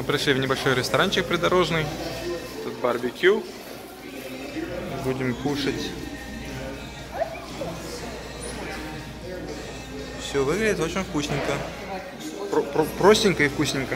Пришли в небольшой ресторанчик придорожный. Тут барбекю. Будем кушать. Все выглядит очень вкусненько. Простенько и вкусненько.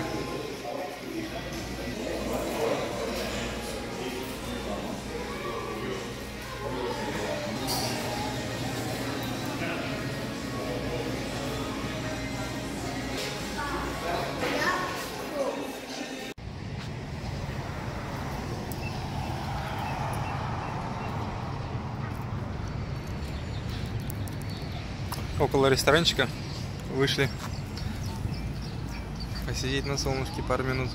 Около ресторанчика вышли посидеть на солнышке пару минут.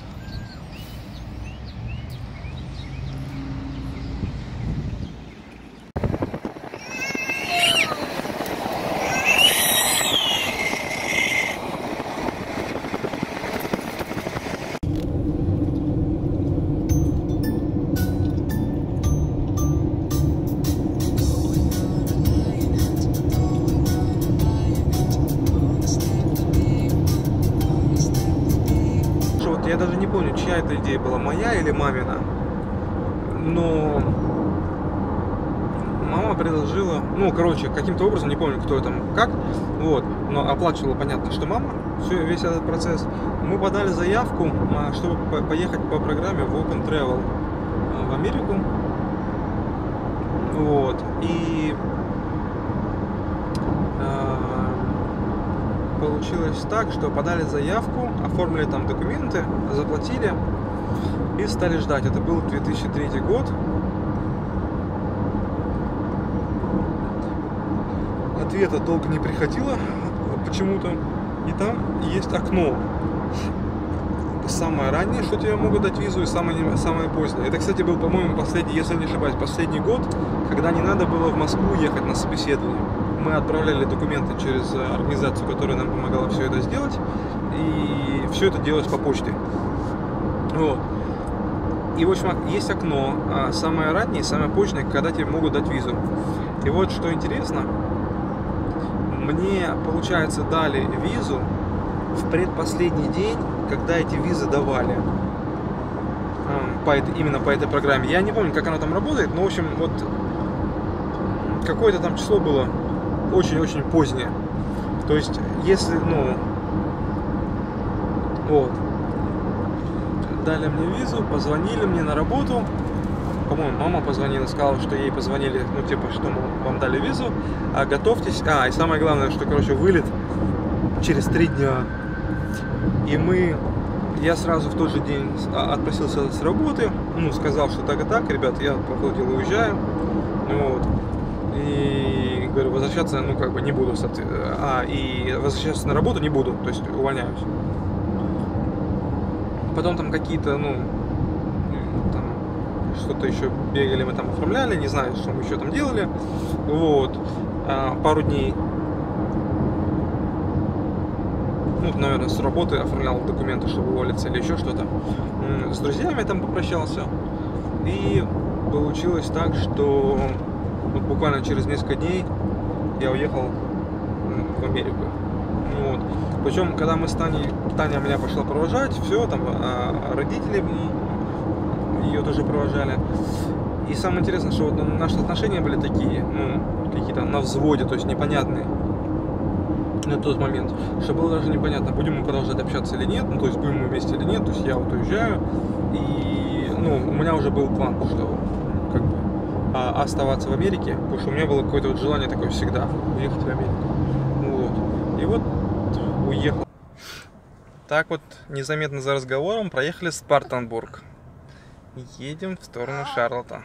Я даже не помню, чья эта идея была, моя или мамина. Но мама предложила, ну, короче, каким-то образом, не помню, кто там, как, вот, но оплачивала, понятно, что мама, весь этот процесс. Мы подали заявку, чтобы поехать по программе в Open Travel в Америку. Вот, и получилось так, что подали заявку, оформили там документы, заплатили и стали ждать. Это был 2003 год. Ответа долго не приходило почему-то. И там есть окно. Самое раннее, что тебе могут дать визу, и самое позднее. Это, кстати, был, по-моему, последний, если не ошибаюсь, последний год, когда не надо было в Москву ехать на собеседование. Мы отправляли документы через организацию, которая нам помогала все это сделать, и все это делалось по почте. Вот. И, в общем, есть окно, самое раннее, самое позднее, когда тебе могут дать визу. И вот что интересно, мне, получается, дали визу в предпоследний день, когда эти визы давали. Именно по этой программе. Я не помню, как она там работает, но, в общем, вот какое-то там число было очень-очень позднее. То есть, если, ну, вот, дали мне визу, позвонили мне на работу. По-моему, мама позвонила, сказала, что ей позвонили, ну, типа, что мы вам дали визу, готовьтесь. И самое главное, что, короче, вылет через 3 дня. И я сразу в тот же день отпросился с работы, ну, сказал, что так и так, ребят, я, походу, уезжаю. Вот. И говорю, возвращаться, ну, как бы не буду, и возвращаться на работу не буду, то есть увольняюсь. Потом там какие-то, ну, там что-то еще бегали, мы там оформляли, не знаю, что мы еще там делали. Вот. Пару дней, ну, наверное, с работы оформлял документы, чтобы уволиться или еще что-то. С друзьями там попрощался. И получилось так, что вот буквально через несколько дней я уехал в Америку. Вот. Причем, когда мы с Таней, Таня меня пошла провожать, все, там родители ее тоже провожали. И самое интересное, что вот наши отношения были такие, ну, какие-то на взводе, то есть непонятные на тот момент, что было даже непонятно, будем мы продолжать общаться или нет, ну, то есть будем мы вместе или нет, то есть я вот уезжаю, и, ну, у меня уже был план, что, как бы, оставаться в Америке, потому что у меня было какое-то вот желание такое всегда, уехать в Америку, вот, и вот уехал. Так вот, незаметно за разговором проехали Спартанбург, едем в сторону Шарлотта.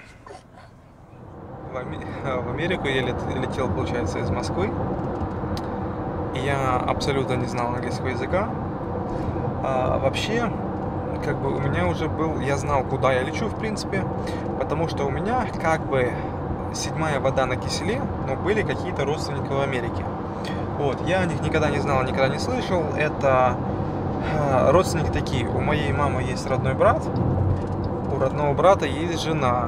В Америку я летел, получается, из Москвы. Я абсолютно не знал английского языка. Вообще, как бы у меня уже был, я знал, куда я лечу, в принципе, потому что у меня как бы 7-я вода на киселе, но были какие-то родственники в Америке. Вот, я о них никогда не знал, никогда не слышал. Это родственники такие. У моей мамы есть родной брат, у родного брата есть жена.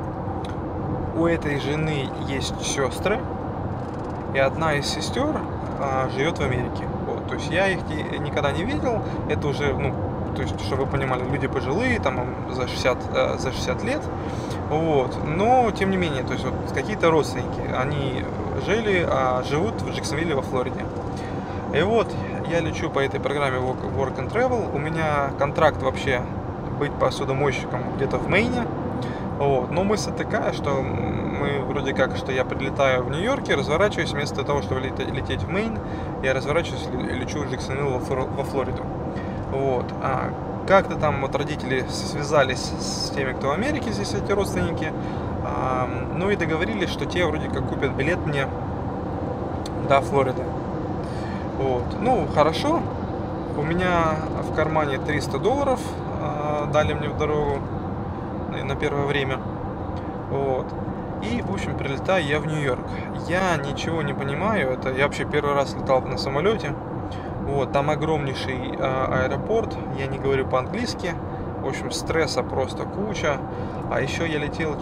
У этой жены есть сестры, и одна из сестер живет в Америке. Вот, то есть я их никогда не видел. Это уже, ну, то есть, чтобы вы понимали, люди пожилые, там за 60 лет. Вот. Но, тем не менее, то есть вот какие-то родственники, они живут в Джексонвилле во Флориде. И вот я лечу по этой программе Work and Travel. У меня контракт вообще быть посудомойщиком где-то в Мэйне. Вот. Но мысль такая, что мы вроде как, что я прилетаю в Нью-Йорке, разворачиваюсь, вместо того, чтобы лететь в Мэйн, я разворачиваюсь и лечу в Джексонвилл во Флориду. Вот. Как-то там вот родители связались с теми, кто в Америке, здесь эти родственники, ну и договорились, что те вроде как купят билет мне до Флориды. Вот. Ну, хорошо. У меня в кармане $300 дали мне в дорогу на первое время. Вот. И, в общем, прилетаю я в Нью-Йорк. Я ничего не понимаю. Это я вообще первый раз летал на самолете. Вот, там огромнейший аэропорт. Я не говорю по-английски. В общем, стресса просто куча. А еще я летел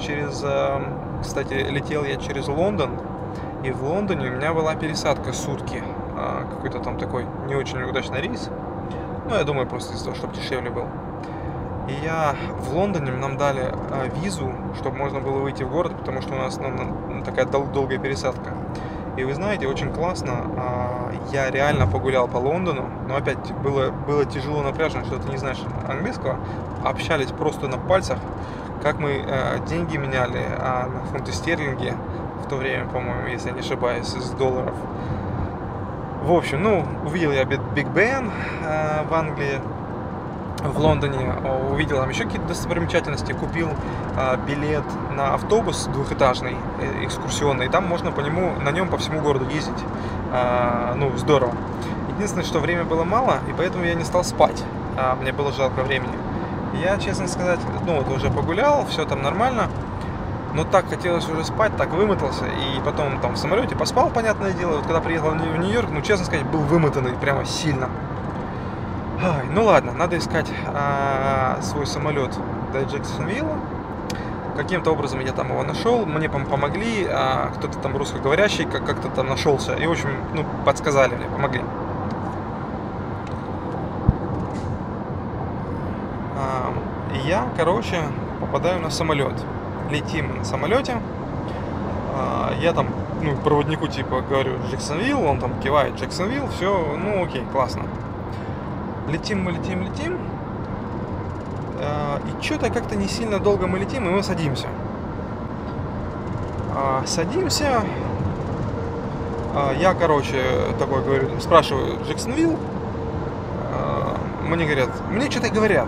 через Лондон. И в Лондоне у меня была пересадка сутки. Какой-то там такой не очень удачный рейс. Ну, я думаю, просто из-за того, чтобы дешевле был. И в Лондоне нам дали визу, чтобы можно было выйти в город, потому что у нас такая долгая пересадка. И вы знаете, очень классно. Я реально погулял по Лондону, но опять было тяжело, напряжно, что ты не знаешь английского. Общались просто на пальцах, как мы деньги меняли на фунты стерлинги в то время, по-моему, если я не ошибаюсь, из долларов. В общем, ну, увидел я Биг Бен в Англии, в Лондоне, увидел там еще какие-то достопримечательности, купил билет на автобус двухэтажный, экскурсионный, и там можно на нем по всему городу ездить. Ну, здорово. Единственное, что время было мало, и поэтому я не стал спать, мне было жалко времени. Я, честно сказать, ну, вот уже погулял, все там нормально, но так хотелось уже спать, так вымотался, и потом там в самолете поспал, понятное дело. Вот когда приехал в Нью-Йорк, ну, честно сказать, был вымотанный прямо сильно. Ну ладно, надо искать свой самолет до Джексонвилла. Каким-то образом я там его нашел, мне помогли, кто-то там русскоговорящий как-то там нашелся. И, в общем, ну, подсказали мне, помогли. И я, короче, попадаю на самолет. Летим на самолете. Я там, ну, проводнику типа говорю Джексонвилл, он там кивает Джексонвилл, все, ну окей, классно. Летим. И что-то как-то не сильно долго мы летим, и мы садимся. Я, короче, такой говорю, спрашиваю Джексонвилл. Мне говорят, мне что-то говорят.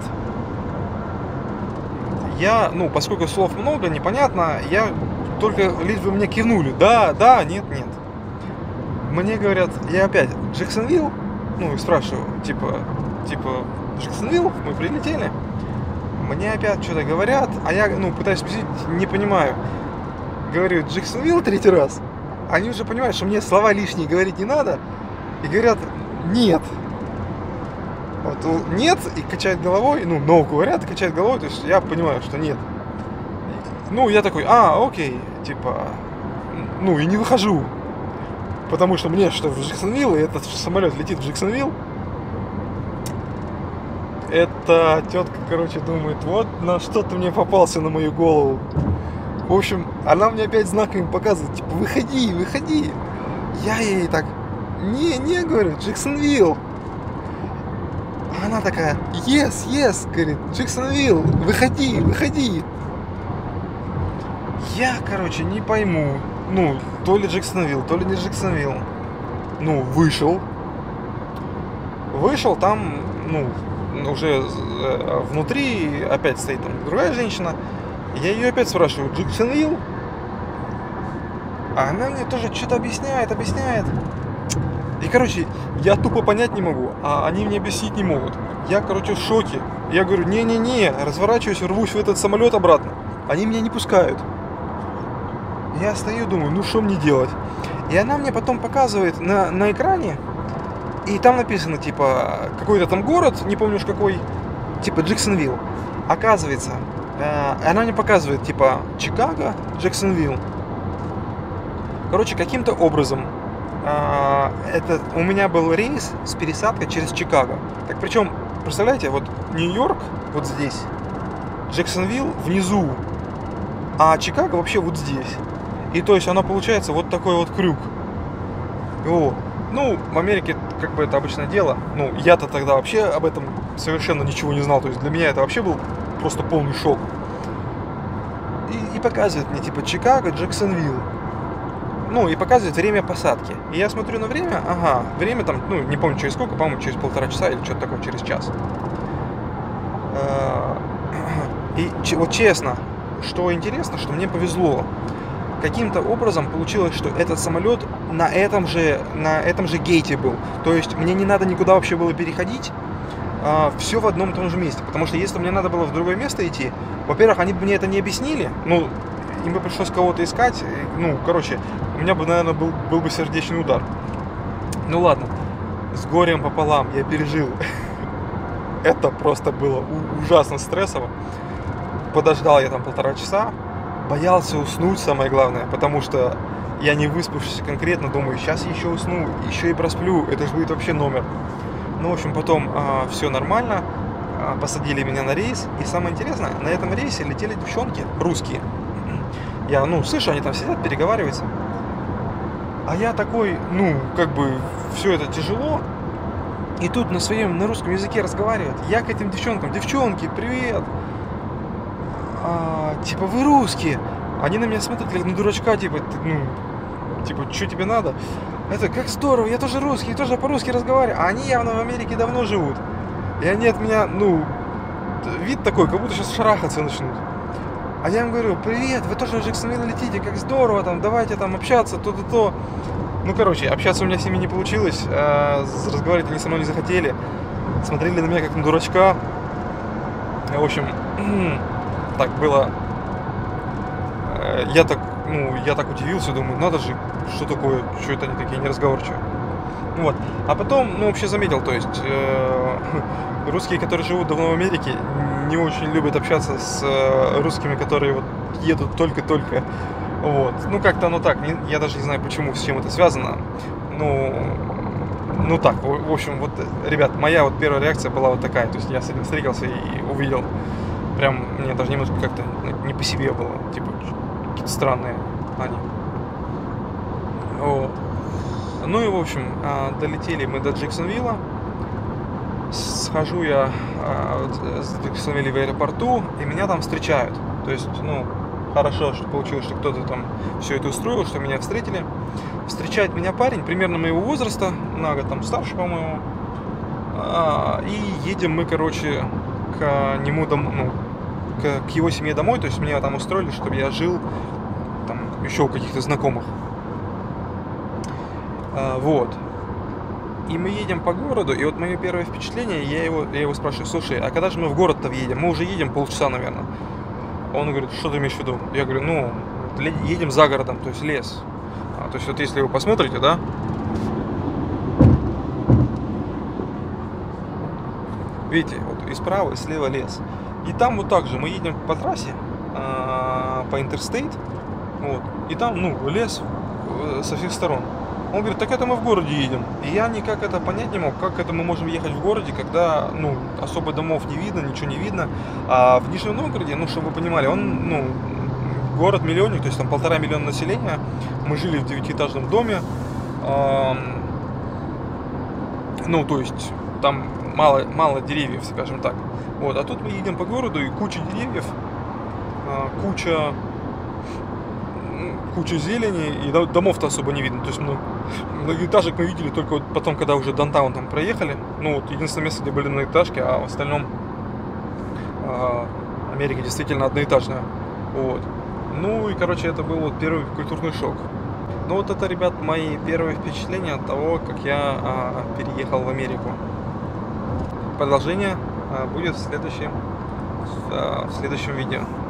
Я, ну, поскольку слов много, непонятно, я только лишь бы мне кивнули. Да, нет. Мне говорят, я опять Джексонвилл, ну, и спрашиваю, типа, Джексонвилл, мы прилетели. Мне опять что-то говорят, а я, ну, пытаюсь спросить, не понимаю. Говорю, Джексонвилл третий раз. Они уже понимают, что мне слова лишние говорить не надо. И говорят, нет. Вот, нет, и качает головой, ну, no говорят, и качает головой, то есть я понимаю, что нет. Ну, я такой, окей, типа, ну, и не выхожу. Потому что мне что в Джексонвилл, и этот самолет летит в Джексонвилл. Эта тетка, короче, думает, вот на что ты мне попался на мою голову. В общем, она мне опять знаками показывает, типа, выходи. Я ей так, не, говорю, Джексонвилл. Она такая, yes, говорит, Джексонвилл, выходи. Я, короче, не пойму, ну, то ли Джексонвилл, то ли не Джексонвилл. Ну, вышел, там, ну, уже внутри опять стоит там другая женщина. Я ее опять спрашиваю, Джексонвилл? А она мне тоже что-то объясняет. И, короче, я тупо понять не могу, а они мне объяснить не могут. Я, короче, в шоке. Я говорю, не, разворачиваюсь, рвусь в этот самолет обратно. Они меня не пускают. Я стою, думаю, ну что мне делать? И она мне потом показывает на экране, и там написано, типа, какой-то там город, не помню уж какой, типа Джексонвилл. Оказывается, она мне показывает, типа, Чикаго, Джексонвилл. Короче, каким-то образом у меня был рейс с пересадкой через Чикаго. Так причем, представляете, вот Нью-Йорк вот здесь, Джексонвилл внизу, а Чикаго вообще вот здесь. И то есть оно получается вот такой вот крюк. Вот. Ну, в Америке как бы это обычное дело. Ну, я-то тогда вообще об этом совершенно ничего не знал. То есть для меня это вообще был просто полный шок. И показывает мне типа Чикаго, Джексонвилл. Ну, и показывает время посадки. И я смотрю на время, ага, время там, ну, не помню через сколько, по-моему, через 1,5 часа или что-то такое, через час. И вот честно, что интересно, что мне повезло. Каким-то образом получилось, что этот самолет на этом же гейте был. То есть мне не надо никуда вообще было переходить. Все в одном и том же месте. Потому что если мне надо было в другое место идти, во-первых, они бы мне это не объяснили. Ну, им бы пришлось кого-то искать. Ну, короче, у меня бы, наверное, был бы сердечный удар. Ну ладно, с горем пополам я пережил. Это просто было ужасно стрессово. Подождал я там 1,5 часа. Боялся уснуть, самое главное, потому что я не выспавшийся конкретно, думаю, сейчас еще усну, еще и просплю, это же будет вообще номер. Ну, в общем, потом все нормально, посадили меня на рейс, и самое интересное, на этом рейсе летели девчонки русские. Я, слышу, они там сидят, переговариваются. А я такой, как бы, все это тяжело, и тут на русском языке разговаривают. Я к этим девчонкам, девчонки, привет! Типа, вы русские. Они на меня смотрят, как на дурачка, типа, что тебе надо? Это как здорово, я тоже русский, тоже по-русски разговариваю. А они явно в Америке давно живут. И они от меня, вид такой, как будто сейчас шарахаться начнут. А я им говорю, привет, вы тоже в Джексонвилл летите, как здорово, там, давайте там общаться, то-то-то. Ну, короче, общаться у меня с ними не получилось, разговаривать они со мной не захотели. Смотрели на меня как на дурачка. В общем, так было. Я так удивился, думаю, надо же, что такое, что это они такие неразговорчивые. Вот. А потом, вообще заметил, то есть русские, которые живут давно в Америке, не очень любят общаться с русскими, которые вот едут только-только. Вот. Как-то оно так, я даже не знаю почему, с чем это связано. Так, в общем, вот, ребят, моя вот первая реакция была вот такая, то есть я с этим встретился и увидел, прям, мне даже немножко как-то не по себе было, типа, какие-то странные они. Вот. Ну и, в общем, долетели мы до Джексонвилла. Схожу я с Джексонвилля в аэропорту, и меня там встречают. То есть, хорошо, что получилось, что кто-то там все это устроил, что меня встретили. Встречает меня парень, примерно моего возраста, на год там старше, по-моему. И едем мы, короче, к нему к его семье домой. То есть меня там устроили, чтобы я жил там еще у каких-то знакомых. Вот. И мы едем по городу, и вот мое первое впечатление, я его спрашиваю, слушай, а когда же мы в город-то въедем? Мы уже едем полчаса, наверное. Он говорит, что ты имеешь в виду? Я говорю, едем за городом, то есть лес. То есть вот если вы посмотрите, да, видите, вот и справа, и слева лес. И там вот так же мы едем по трассе, по Интерстейт, вот, и там, лес со всех сторон. Он говорит, так это мы в городе едем. И я никак это понять не мог, как это мы можем ехать в городе, когда, особо домов не видно, ничего не видно. А в Нижнем Новгороде, чтобы вы понимали, он, город-миллионник, то есть там 1,5 миллиона населения. Мы жили в 9-этажном доме. То есть там мало деревьев, скажем так. Вот, а тут мы едем по городу, и куча деревьев, куча зелени, и домов-то особо не видно. То есть многоэтажек мы видели только вот потом, когда уже даунтаун там проехали. Единственное место, где были многоэтажки, а в остальном Америка действительно одноэтажная. Вот. И, короче, это был вот первый культурный шок. Вот это, ребят, мои первые впечатления от того, как я переехал в Америку. Продолжение будет в следующем видео.